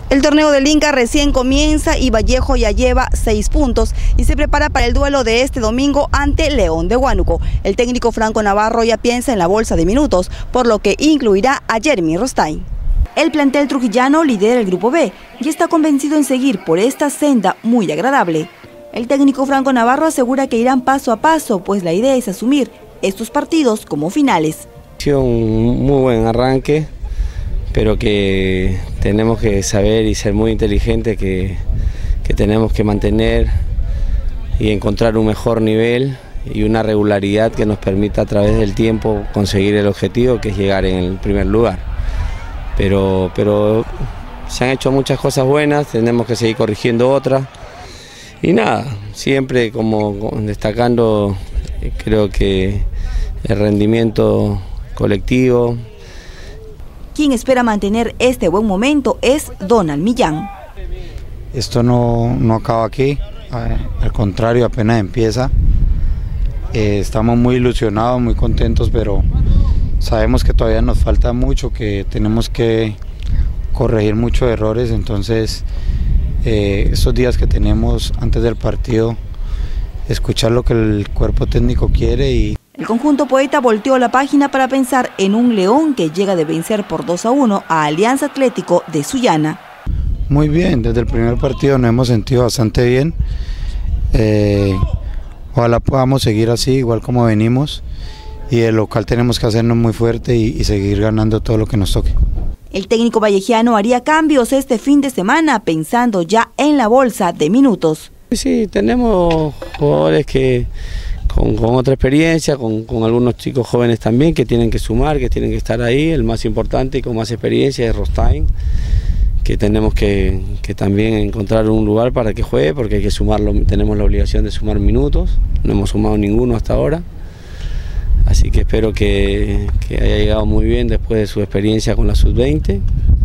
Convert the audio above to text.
El torneo del Inca recién comienza y Vallejo ya lleva 6 puntos y se prepara para el duelo de este domingo ante León de Huánuco. El técnico Franco Navarro ya piensa en la bolsa de minutos, por lo que incluirá a Jeremy Rostain. El plantel trujillano lidera el Grupo B y está convencido en seguir por esta senda muy agradable. El técnico Franco Navarro asegura que irán paso a paso, pues la idea es asumir estos partidos como finales. Ha sido un muy buen arranque, pero que tenemos que saber y ser muy inteligentes que tenemos que mantener y encontrar un mejor nivel y una regularidad que nos permita a través del tiempo conseguir el objetivo, que es llegar en el primer lugar. Pero se han hecho muchas cosas buenas, tenemos que seguir corrigiendo otras y nada, siempre como destacando, creo que el rendimiento colectivo. Quien espera mantener este buen momento es Donald Millán. Esto no acaba aquí, al contrario, apenas empieza. Estamos muy ilusionados, muy contentos, pero sabemos que todavía nos falta mucho, que tenemos que corregir muchos errores. Entonces, estos días que tenemos antes del partido, escuchar lo que el cuerpo técnico quiere. El conjunto poeta volteó la página para pensar en un León que llega de vencer por 2-1 a Alianza Atlético de Sullana. Muy bien, desde el primer partido nos hemos sentido bastante bien. Ojalá podamos seguir así, igual como venimos, y el local tenemos que hacernos muy fuerte y seguir ganando todo lo que nos toque. El técnico vallejiano haría cambios este fin de semana pensando ya en la bolsa de minutos. Sí, tenemos jugadores que con otra experiencia, con algunos chicos jóvenes también que tienen que sumar, que tienen que estar ahí. El más importante y con más experiencia es Rostain, que tenemos que también encontrar un lugar para que juegue, porque hay que sumarlo, tenemos la obligación de sumar minutos, no hemos sumado ninguno hasta ahora, así que espero que haya llegado muy bien después de su experiencia con la sub-20.